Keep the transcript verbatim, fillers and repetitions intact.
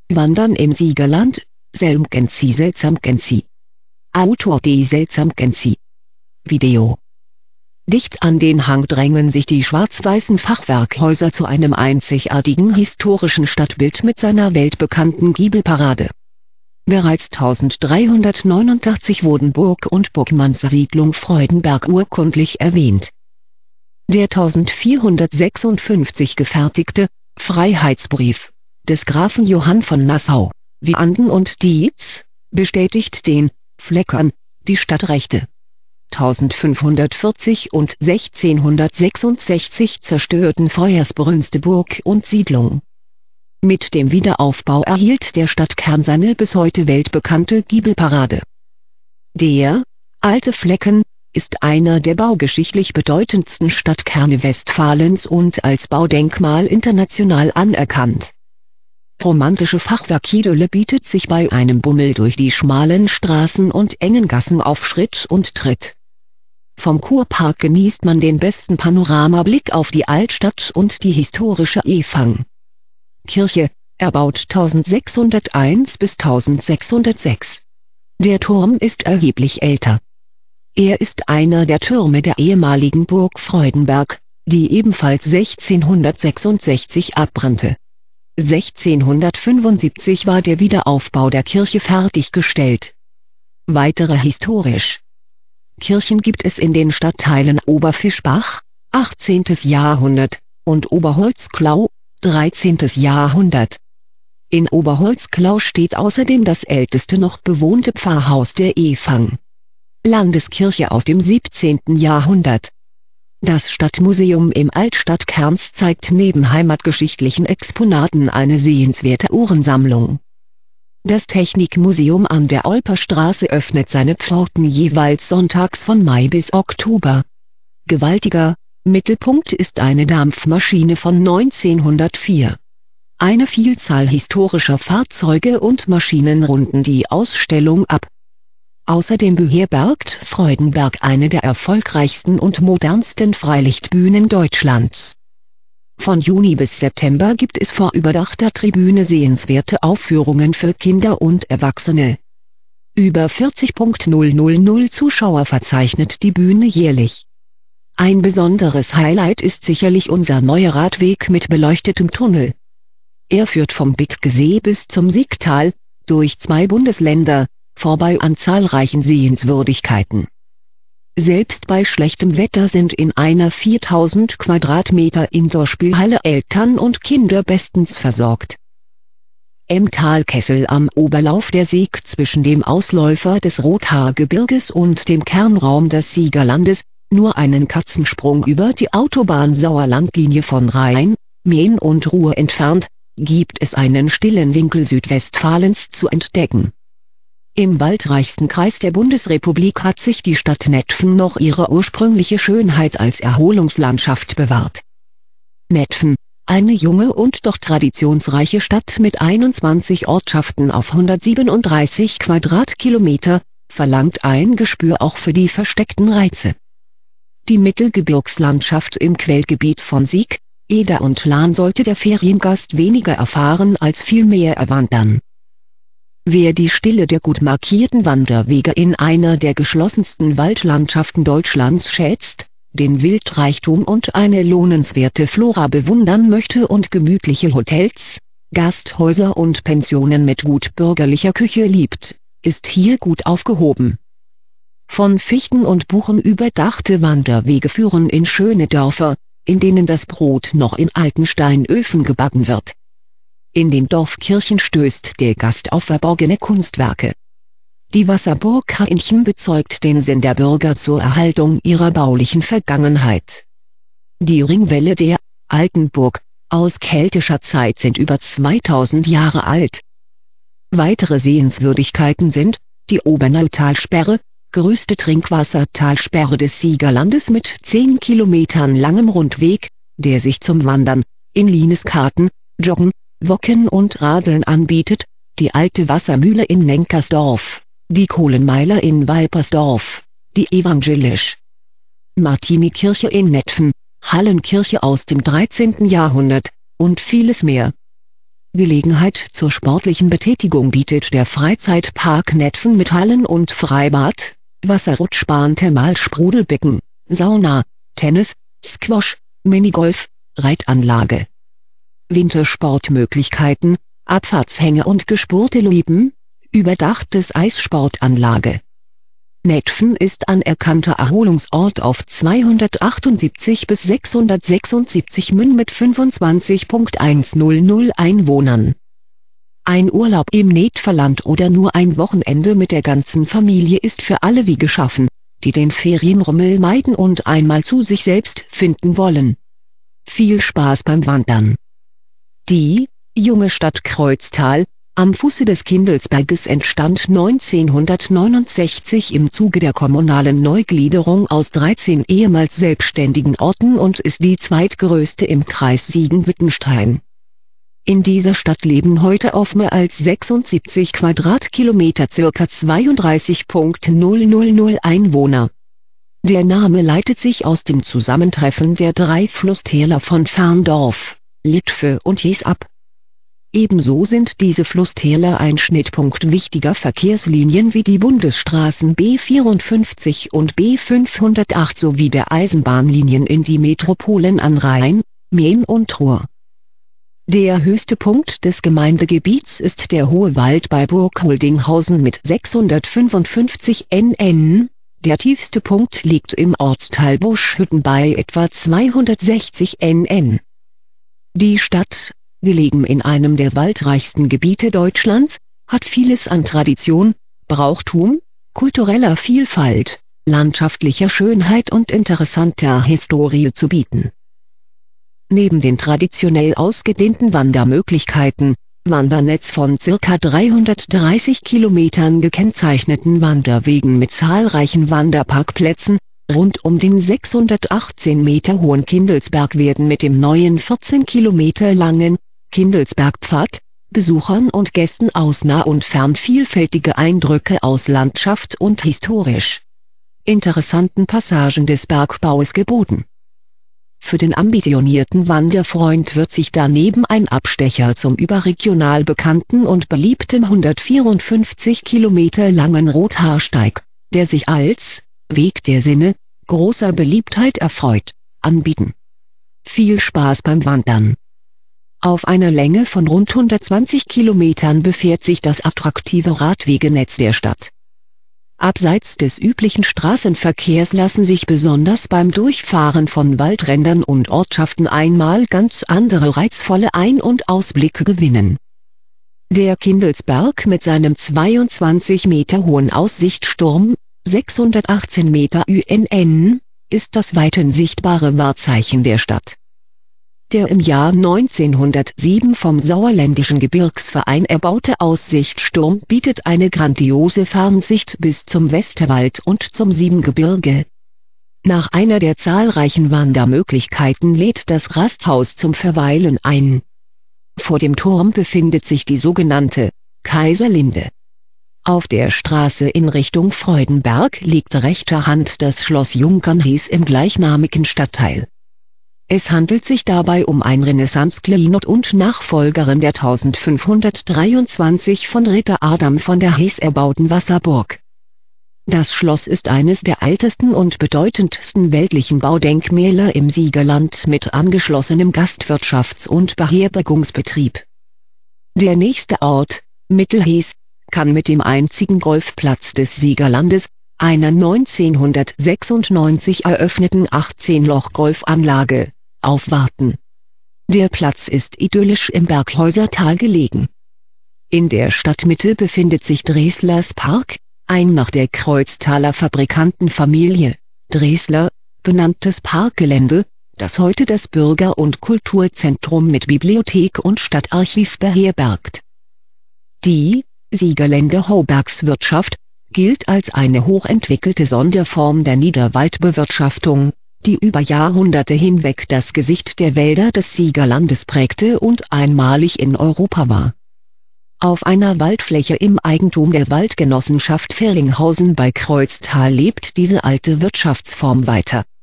Wandern im Siegerland, Selmgensi Selsamgensi. Autor die Selsamgensi. Video. Dicht an den Hang drängen sich die schwarz-weißen Fachwerkhäuser zu einem einzigartigen historischen Stadtbild mit seiner weltbekannten Giebelparade. Bereits eintausenddreihundertneunundachtzig wurden Burg und Burgmannssiedlung Freudenberg urkundlich erwähnt. Der eintausendvierhundertsechsundfünfzig gefertigte Freiheitsbrief des Grafen Johann von Nassau, Vianden und Dietz bestätigt den Fleckern die Stadtrechte. eintausendfünfhundertvierzig und sechzehnhundertsechsundsechzig zerstörten feuersbrünste Burg und Siedlung. Mit dem Wiederaufbau erhielt der Stadtkern seine bis heute weltbekannte Giebelparade. Der Alte Flecken ist einer der baugeschichtlich bedeutendsten Stadtkerne Westfalens und als Baudenkmal international anerkannt. Romantische Fachwerkidylle bietet sich bei einem Bummel durch die schmalen Straßen und engen Gassen auf Schritt und Tritt. Vom Kurpark genießt man den besten Panoramablick auf die Altstadt und die historische Efang. Kirche, erbaut eintausendsechshunderteins bis eintausendsechshundertsechs. Der Turm ist erheblich älter. Er ist einer der Türme der ehemaligen Burg Freudenberg, die ebenfalls sechzehnhundertsechsundsechzig abbrannte. sechzehnhundertfünfundsiebzig war der Wiederaufbau der Kirche fertiggestellt. Weitere historisch. Kirchen gibt es in den Stadtteilen Oberfischbach, achtzehntes Jahrhundert, und Oberholzklau, dreizehntes Jahrhundert. In Oberholzklau steht außerdem das älteste noch bewohnte Pfarrhaus der Efang. Landeskirche aus dem siebzehnten Jahrhundert. Das Stadtmuseum im Altstadtkern zeigt neben heimatgeschichtlichen Exponaten eine sehenswerte Uhrensammlung. Das Technikmuseum an der Olperstraße öffnet seine Pforten jeweils sonntags von Mai bis Oktober. Gewaltiger Mittelpunkt ist eine Dampfmaschine von neunzehnhundertvier. Eine Vielzahl historischer Fahrzeuge und Maschinen runden die Ausstellung ab. Außerdem beherbergt Freudenberg eine der erfolgreichsten und modernsten Freilichtbühnen Deutschlands. Von Juni bis September gibt es vor überdachter Tribüne sehenswerte Aufführungen für Kinder und Erwachsene. Über vierzigtausend Zuschauer verzeichnet die Bühne jährlich. Ein besonderes Highlight ist sicherlich unser neuer Radweg mit beleuchtetem Tunnel. Er führt vom Bickgesee bis zum Siegtal, durch zwei Bundesländer, vorbei an zahlreichen Sehenswürdigkeiten. Selbst bei schlechtem Wetter sind in einer viertausend Quadratmeter Indoor-Spielhalle Eltern und Kinder bestens versorgt. Emmental-Kessel am Oberlauf der Sieg zwischen dem Ausläufer des Rothaargebirges und dem Kernraum des Siegerlandes, nur einen Katzensprung über die Autobahn-Sauerlandlinie von Rhein, Main und Ruhr entfernt, gibt es einen stillen Winkel Südwestfalens zu entdecken. Im waldreichsten Kreis der Bundesrepublik hat sich die Stadt Netphen noch ihre ursprüngliche Schönheit als Erholungslandschaft bewahrt. Netphen, eine junge und doch traditionsreiche Stadt mit einundzwanzig Ortschaften auf hundertsiebenunddreißig Quadratkilometer, verlangt ein Gespür auch für die versteckten Reize. Die Mittelgebirgslandschaft im Quellgebiet von Sieg, Eder und Lahn sollte der Feriengast weniger erfahren als vielmehr erwandern. Wer die Stille der gut markierten Wanderwege in einer der geschlossensten Waldlandschaften Deutschlands schätzt, den Wildreichtum und eine lohnenswerte Flora bewundern möchte und gemütliche Hotels, Gasthäuser und Pensionen mit gut bürgerlicher Küche liebt, ist hier gut aufgehoben. Von Fichten und Buchen überdachte Wanderwege führen in schöne Dörfer, in denen das Brot noch in alten Steinöfen gebacken wird. In den Dorfkirchen stößt der Gast auf verborgene Kunstwerke. Die Wasserburg Hainchen bezeugt den Sinn der Bürger zur Erhaltung ihrer baulichen Vergangenheit. Die Ringwälle der Alten Burg aus keltischer Zeit sind über zweitausend Jahre alt. Weitere Sehenswürdigkeiten sind die Obernautalsperre, größte Trinkwassertalsperre des Siegerlandes mit zehn Kilometern langem Rundweg, der sich zum Wandern, in Lineskarten, Joggen, Wocken und Radeln anbietet, die alte Wassermühle in Nenkersdorf, die Kohlenmeiler in Walpersdorf, die evangelisch Martinikirche in Netphen, Hallenkirche aus dem dreizehnten Jahrhundert, und vieles mehr. Gelegenheit zur sportlichen Betätigung bietet der Freizeitpark Netphen mit Hallen und Freibad, Wasserrutschbahn, Thermalsprudelbecken, Sauna, Tennis, Squash, Minigolf, Reitanlage. Wintersportmöglichkeiten, Abfahrtshänge und gespurte Loipen, überdachtes Eissportanlage. Netphen ist anerkannter Erholungsort auf zweihundertachtundsiebzig bis sechshundertsechsundsiebzig Münn mit fünfundzwanzig Komma hundertzehn Einwohnern. Ein Urlaub im Netphenland oder nur ein Wochenende mit der ganzen Familie ist für alle wie geschaffen, die den Ferienrummel meiden und einmal zu sich selbst finden wollen. Viel Spaß beim Wandern! Die junge Stadt Kreuztal am Fuße des Kindelsberges entstand neunzehnhundertneunundsechzig im Zuge der kommunalen Neugliederung aus dreizehn ehemals selbstständigen Orten und ist die zweitgrößte im Kreis Siegen-Wittenstein. In dieser Stadt leben heute auf mehr als sechsundsiebzig Quadratkilometer ca. zweiunddreißig Komma null Einwohner. Der Name leitet sich aus dem Zusammentreffen der drei Flusstäler von Ferndorf, Litve und Jes ab. Ebenso sind diese Flusstäler ein Schnittpunkt wichtiger Verkehrslinien wie die Bundesstraßen B vierundfünfzig und B fünfhundertacht sowie der Eisenbahnlinien in die Metropolen an Rhein, Main und Ruhr. Der höchste Punkt des Gemeindegebiets ist der Hohe Wald bei Burgholdinghausen mit sechshundertfünfundfünfzig Nn, der tiefste Punkt liegt im Ortsteil Buschhütten bei etwa zweihundertsechzig Nn. Die Stadt, gelegen in einem der waldreichsten Gebiete Deutschlands, hat vieles an Tradition, Brauchtum, kultureller Vielfalt, landschaftlicher Schönheit und interessanter Historie zu bieten. Neben den traditionell ausgedehnten Wandermöglichkeiten, Wandernetz von ca. dreihundertdreißig Kilometern gekennzeichneten Wanderwegen mit zahlreichen Wanderparkplätzen, rund um den sechshundertachtzehn Meter hohen Kindelsberg werden mit dem neuen vierzehn Kilometer langen Kindelsbergpfad Besuchern und Gästen aus nah und fern vielfältige Eindrücke aus Landschaft und historisch interessanten Passagen des Bergbaus geboten. Für den ambitionierten Wanderfreund wird sich daneben ein Abstecher zum überregional bekannten und beliebten hundertvierundfünfzig Kilometer langen Rothaarsteig, der sich als Weg der Sinne großer Beliebtheit erfreut, anbieten. Viel Spaß beim Wandern! Auf einer Länge von rund hundertzwanzig Kilometern befindet sich das attraktive Radwegenetz der Stadt. Abseits des üblichen Straßenverkehrs lassen sich besonders beim Durchfahren von Waldrändern und Ortschaften einmal ganz andere reizvolle Ein- und Ausblicke gewinnen. Der Kindelsberg mit seinem zweiundzwanzig Meter hohen Aussichtsturm, sechshundertachtzehn Meter Nn, ist das weithin sichtbare Wahrzeichen der Stadt. Der im Jahr neunzehnhundertsieben vom Sauerländischen Gebirgsverein erbaute Aussichtsturm bietet eine grandiose Fernsicht bis zum Westerwald und zum Siebengebirge. Nach einer der zahlreichen Wandermöglichkeiten lädt das Rasthaus zum Verweilen ein. Vor dem Turm befindet sich die sogenannte Kaiserlinde. Auf der Straße in Richtung Freudenberg liegt rechter Hand das Schloss Junkernhies im gleichnamigen Stadtteil. Es handelt sich dabei um ein Renaissance-Kleinod und Nachfolgerin der eintausendfünfhundertdreiundzwanzig von Ritter Adam von der Hees erbauten Wasserburg. Das Schloss ist eines der ältesten und bedeutendsten weltlichen Baudenkmäler im Siegerland mit angeschlossenem Gastwirtschafts- und Beherbergungsbetrieb. Der nächste Ort, Mittelhees, kann mit dem einzigen Golfplatz des Siegerlandes, einer neunzehnhundertsechsundneunzig eröffneten achtzehn Loch Golfanlage, aufwarten. Der Platz ist idyllisch im Berghäusertal gelegen. In der Stadtmitte befindet sich Dreslers Park, ein nach der Kreuztaler Fabrikantenfamilie, Dresler, benanntes Parkgelände, das heute das Bürger- und Kulturzentrum mit Bibliothek und Stadtarchiv beherbergt. Die Siegerländer Haubergswirtschaft gilt als eine hochentwickelte Sonderform der Niederwaldbewirtschaftung, die über Jahrhunderte hinweg das Gesicht der Wälder des Siegerlandes prägte und einmalig in Europa war. Auf einer Waldfläche im Eigentum der Waldgenossenschaft Ferlinghausen bei Kreuztal lebt diese alte Wirtschaftsform weiter.